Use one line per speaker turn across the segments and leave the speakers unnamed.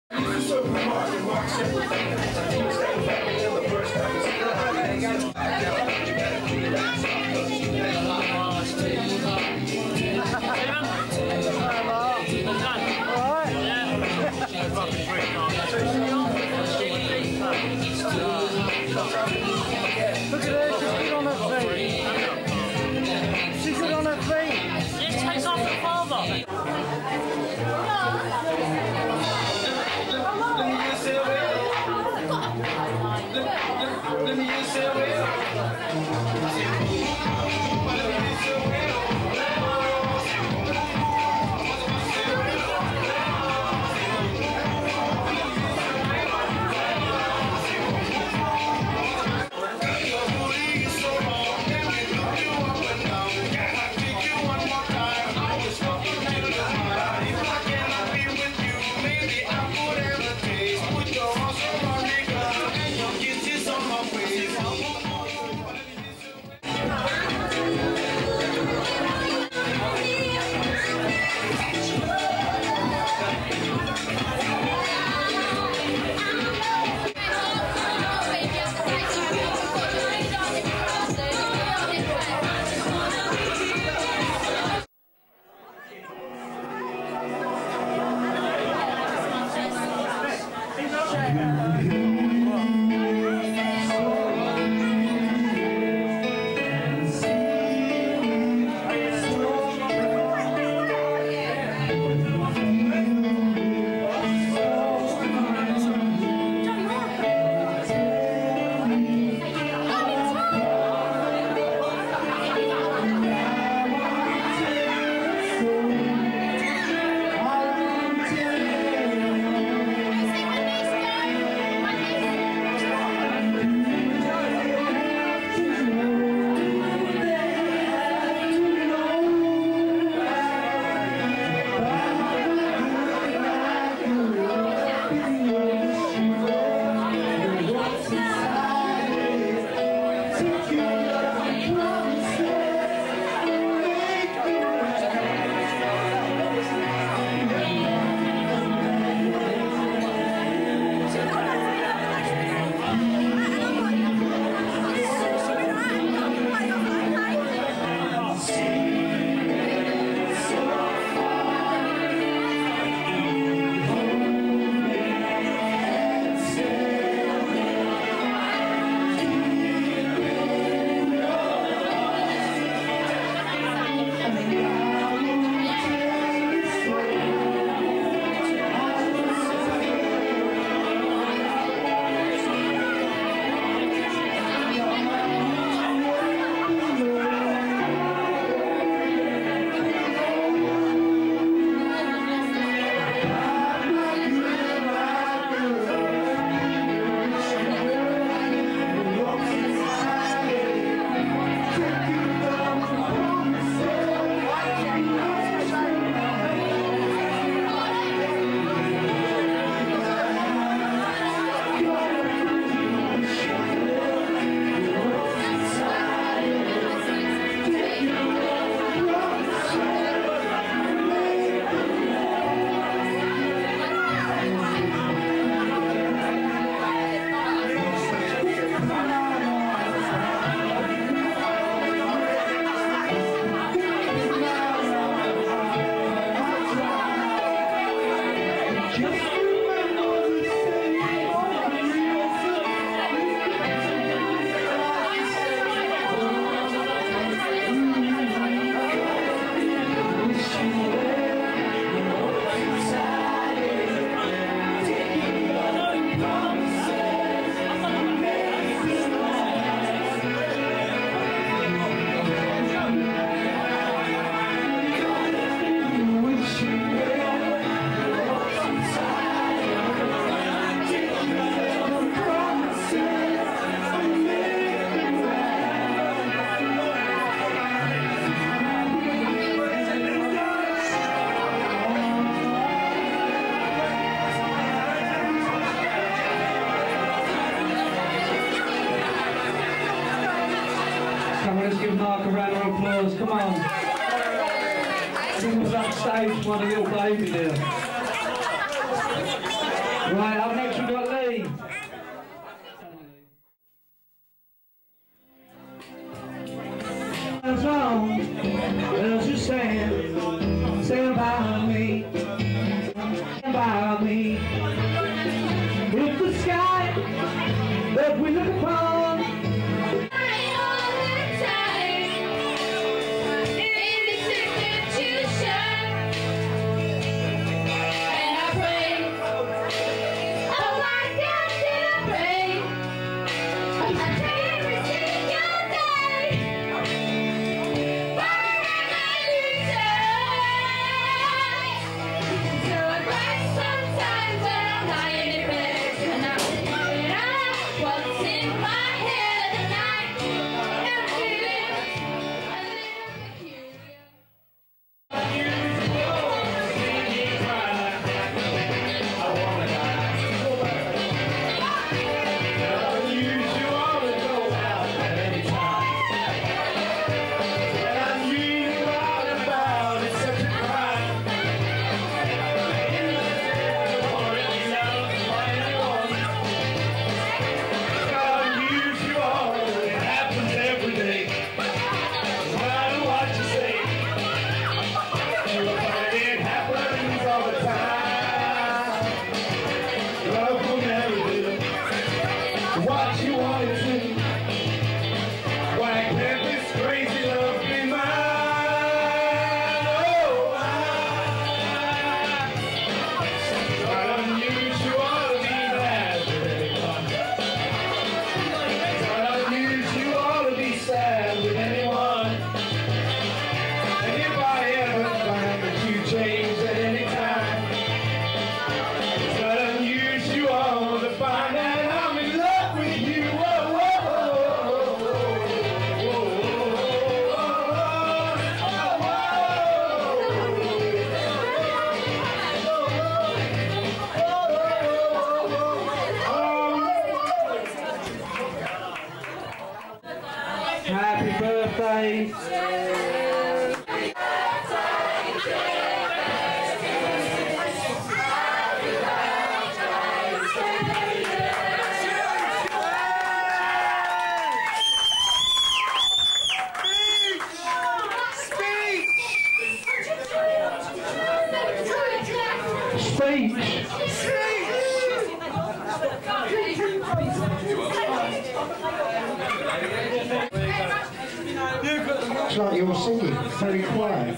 Look at her, she's good on her feet. She's good on her feet.
Yes, takes off the father.
Let me just say
Let's give Mark a round of applause, come on. He was backstage with one little baby there. Right, up next we've got Lee. There's just stand by me, stand by me. It's the sky that we look upon. What you wanted to. Why can't this crazy love be mine? Oh, I don't usually be mad with anyone. I don't usually be sad with anyone. And if I ever find that you change at any time, it's not unusual to find that I'm in love with you. Happy birthday.
It's like you're singing, very quiet.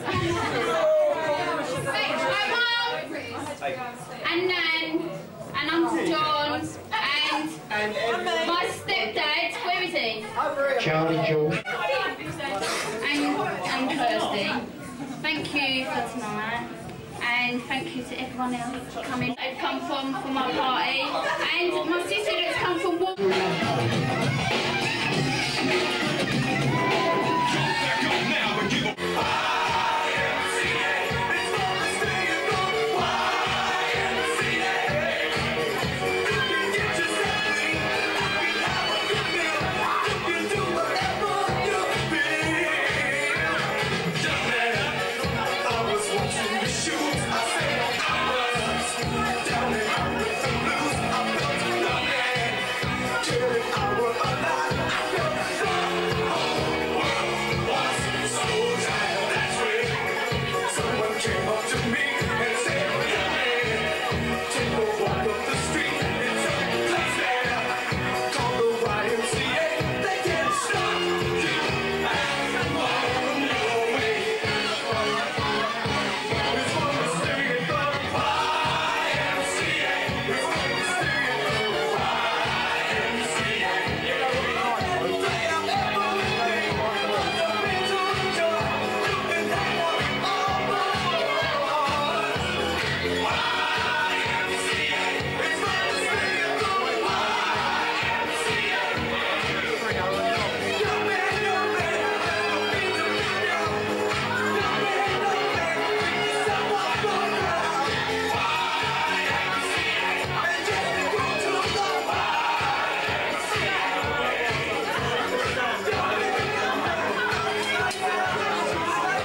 And Nan, and Uncle John, and my stepdad, where is he?
Charlie George.
And Kirsty. Thank you for tonight, and thank you to everyone else for coming. They've come from my party.